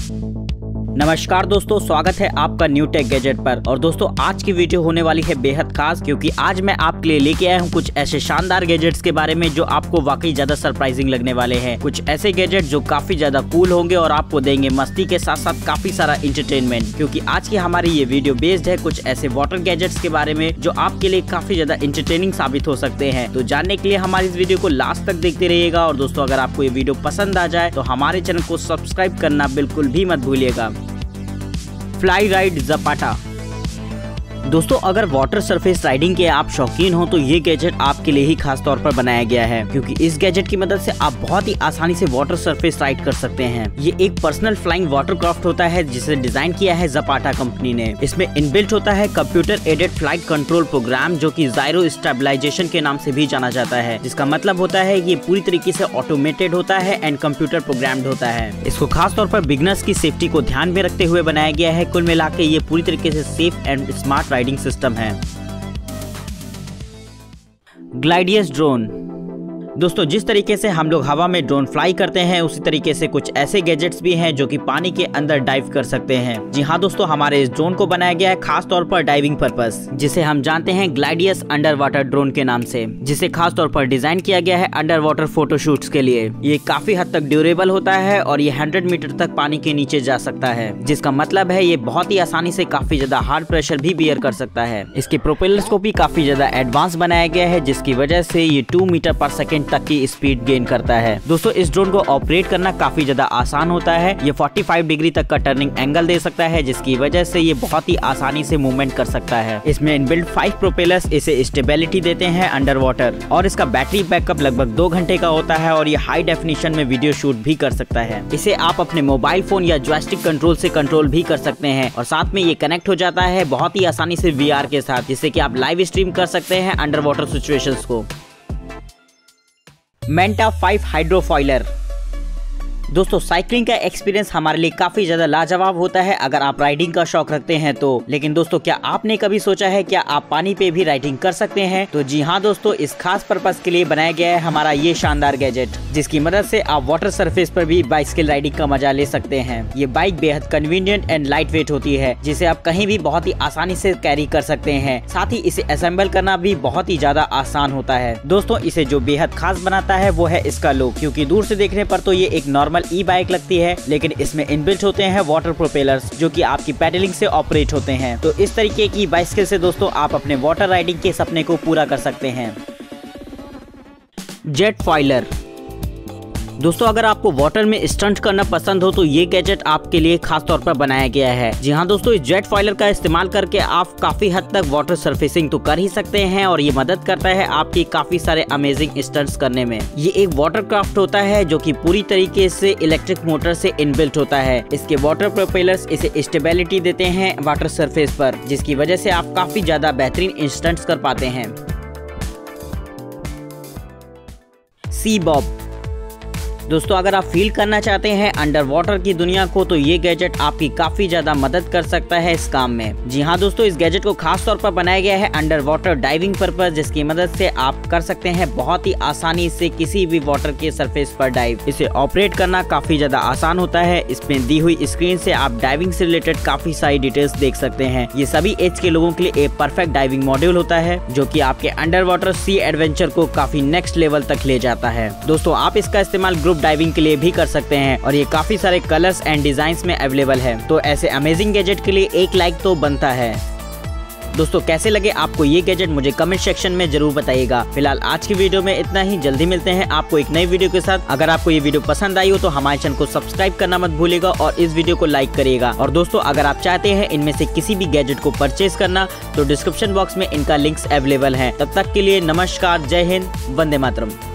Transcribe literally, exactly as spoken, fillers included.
नमस्कार दोस्तों, स्वागत है आपका न्यू टेक गैजेट पर। और दोस्तों आज की वीडियो होने वाली है बेहद खास, क्योंकि आज मैं आपके लिए लेके आया हूँ कुछ ऐसे शानदार गैजेट्स के बारे में जो आपको वाकई ज्यादा सरप्राइजिंग लगने वाले हैं। कुछ ऐसे गैजेट जो काफी ज्यादा कूल होंगे और आपको देंगे मस्ती के साथ साथ काफी सारा इंटरटेनमेंट। क्योंकि आज की हमारी ये वीडियो बेस्ड है कुछ ऐसे वाटर गैजेट्स के बारे में जो आपके लिए काफी ज्यादा इंटरटेनिंग साबित हो सकते हैं। तो जानने के लिए हमारी इस वीडियो को लास्ट तक देखते रहिएगा। और दोस्तों अगर आपको ये वीडियो पसंद आ जाए तो हमारे चैनल को सब्सक्राइब करना बिल्कुल भी मत भूलिएगा। Fly ride Zapata. दोस्तों अगर वाटर सरफेस राइडिंग के आप शौकीन हो तो ये गैजेट आपके लिए ही खास तौर पर बनाया गया है, क्योंकि इस गैजेट की मदद से आप बहुत ही आसानी से वाटर सरफेस राइड कर सकते हैं। ये एक पर्सनल फ्लाइंग वाटरक्राफ्ट होता है जिसे डिजाइन किया है ज़पाटा कंपनी ने। इसमें इनबिल्ट होता है computer aided flight control program, जो कि जायरो स्टेबलाइजेशन के नाम से भी जाना जाता है, जिसका मतलब होता है ये पूरी तरीके से ऑटोमेटेड होता है एंड कंप्यूटर प्रोग्राम्ड होता है। इसको खास तौर पर बिगनर्स की सेफ्टी को ध्यान में रखते हुए बनाया गया है। कुल मिलाकर ये पूरी तरीके से safe and smart riding system है। Glidius drone. दोस्तों जिस तरीके से हम लोग हवा में ड्रोन फ्लाई करते हैं उसी तरीके से कुछ ऐसे गैजेट्स भी हैं जो कि पानी के अंदर डाइव कर सकते हैं। जी हाँ दोस्तों, हमारे इस ड्रोन को बनाया गया है खास तौर पर डाइविंग पर्पस, जिसे हम जानते हैं ग्लाइडियस अंडर वाटर ड्रोन के नाम से, जिसे खास तौर पर डिजाइन किया गया है अंडर वाटर फोटोशूट्स के लिए। ये काफी हद तक ड्यूरेबल होता है और ये हंड्रेड मीटर तक पानी के नीचे जा सकता है, जिसका मतलब है ये बहुत ही आसानी से काफी ज्यादा हार्ड प्रेशर भी बियर कर सकता है। इसके प्रोपेलर्स को भी काफी ज्यादा एडवांस बनाया गया है, जिसकी वजह से ये टू मीटर पर सेकेंड तक की स्पीड गेन करता है। दोस्तों इस ड्रोन को ऑपरेट करना काफी ज्यादा आसान होता है। ये पैंतालीस डिग्री तक का टर्निंग एंगल दे सकता है, जिसकी वजह से ये बहुत ही आसानी से मूवमेंट कर सकता है। इसमें इनबिल्ट फाइव प्रोपेलर्स इसे स्टेबिलिटी देते हैं अंडर वाटर, और इसका बैटरी बैकअप लगभग दो घंटे का होता है और ये हाई डेफिनेशन में वीडियो शूट भी कर सकता है। इसे आप अपने मोबाइल फोन या जॉयस्टिक कंट्रोल से कंट्रोल भी कर सकते हैं, और साथ में ये कनेक्ट हो जाता है बहुत ही आसानी से वी आर के साथ, जिससे कि आप लाइव स्ट्रीम कर सकते हैं अंडर वाटर सिचुएशंस को। Manta five hydrofoiler. दोस्तों साइकिलिंग का एक्सपीरियंस हमारे लिए काफी ज्यादा लाजवाब होता है अगर आप राइडिंग का शौक रखते हैं तो। लेकिन दोस्तों क्या आपने कभी सोचा है क्या आप पानी पे भी राइडिंग कर सकते हैं? तो जी हाँ दोस्तों, इस खास पर्पस के लिए बनाया गया है हमारा ये शानदार गैजेट, जिसकी मदद से आप वाटर सरफेस पर भी बाइसिकल राइडिंग का मजा ले सकते हैं। ये बाइक बेहद कन्वीनियंट एंड लाइट वेट होती है, जिसे आप कहीं भी बहुत ही आसानी से कैरी कर सकते हैं। साथ ही इसे असेंबल करना भी बहुत ही ज्यादा आसान होता है। दोस्तों इसे जो बेहद खास बनाता है वो है इसका लुक, क्योंकि दूर से देखने पर तो ये एक नॉर्मल ई बाइक लगती है, लेकिन इसमें इनबिल्ट होते हैं वाटर प्रोपेलर्स जो कि आपकी पैडलिंग से ऑपरेट होते हैं। तो इस तरीके की बाइसिकल से दोस्तों आप अपने वाटर राइडिंग के सपने को पूरा कर सकते हैं। Jet foiler. दोस्तों अगर आपको वाटर में स्टंट करना पसंद हो तो ये गैजेट आपके लिए खास तौर पर बनाया गया है। जी हाँ दोस्तों, इस जेट फॉइलर का इस्तेमाल करके आप काफी हद तक वाटर सरफेसिंग तो कर ही सकते हैं, और ये मदद करता है आपकी काफी सारे अमेजिंग स्टंट्स करने में। ये एक वाटरक्राफ्ट होता है जो कि पूरी तरीके से इलेक्ट्रिक मोटर से इनबिल्ट होता है। इसके वाटर प्रोपेलर्स इसे स्टेबिलिटी देते हैं वाटर सरफेस पर, जिसकी वजह से आप काफी ज्यादा बेहतरीन स्टंट्स कर पाते हैं। Sea bob. दोस्तों अगर आप फील करना चाहते हैं अंडर वाटर की दुनिया को तो ये गैजेट आपकी काफी ज्यादा मदद कर सकता है इस काम में। जी हाँ दोस्तों, इस गैजेट को खास तौर पर बनाया गया है अंडर वाटर डाइविंग पर्पस, जिसकी मदद से आप कर सकते हैं बहुत ही आसानी से किसी भी वाटर के सरफेस पर डाइव। इसे ऑपरेट करना काफी ज्यादा आसान होता है। इसमें दी हुई स्क्रीन से आप डाइविंग से रिलेटेड काफी सारी डिटेल्स देख सकते हैं। ये सभी एज के लोगों के लिए एक परफेक्ट डाइविंग मॉड्यूल होता है, जो कि आपके अंडर वाटर सी एडवेंचर को काफी नेक्स्ट लेवल तक ले जाता है। दोस्तों आप इसका इस्तेमाल ग्रुप डाइविंग के लिए भी कर सकते हैं, और ये काफी सारे कलर्स एंड डिजाइन्स में अवेलेबल है। तो ऐसे अमेजिंग गैजेट के लिए एक लाइक तो बनता है। दोस्तों कैसे लगे आपको ये गैजेट मुझे कमेंट सेक्शन में जरूर बताइएगा। फिलहाल आज की वीडियो में इतना ही, जल्दी मिलते हैं आपको एक नई वीडियो के साथ। अगर आपको ये वीडियो पसंद आई हो तो हमारे चैनल को सब्सक्राइब करना मत भूलिएगा और इस वीडियो को लाइक करिएगा। और दोस्तों अगर आप चाहते हैं इनमें से किसी भी गैजेट को परचेज करना तो डिस्क्रिप्शन बॉक्स में इनका लिंक्स अवेलेबल है। तब तक के लिए नमस्कार, जय हिंद, वंदे मातरम।